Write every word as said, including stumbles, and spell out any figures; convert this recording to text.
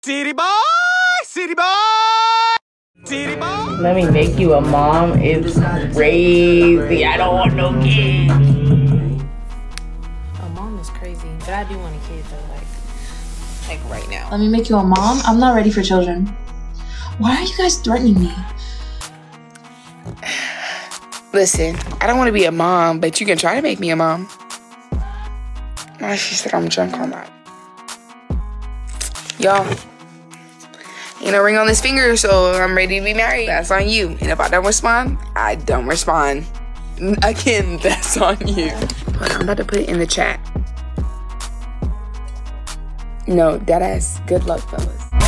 City boy, city boy, city boy. Let me make you a mom. It's crazy. I don't want no kids. A mom is crazy, but I do want a kid though, like, like right now. Let me make you a mom? I'm not ready for children. Why are you guys threatening me? Listen, I don't want to be a mom, but you can try to make me a mom. Oh, she said I'm drunk on that. Y'all, ain't no ring on this finger, so I'm ready to be married. That's on you. And if I don't respond, I don't respond. Again, that's on you. Hold on, I'm about to put it in the chat. No, deadass. Good luck, fellas.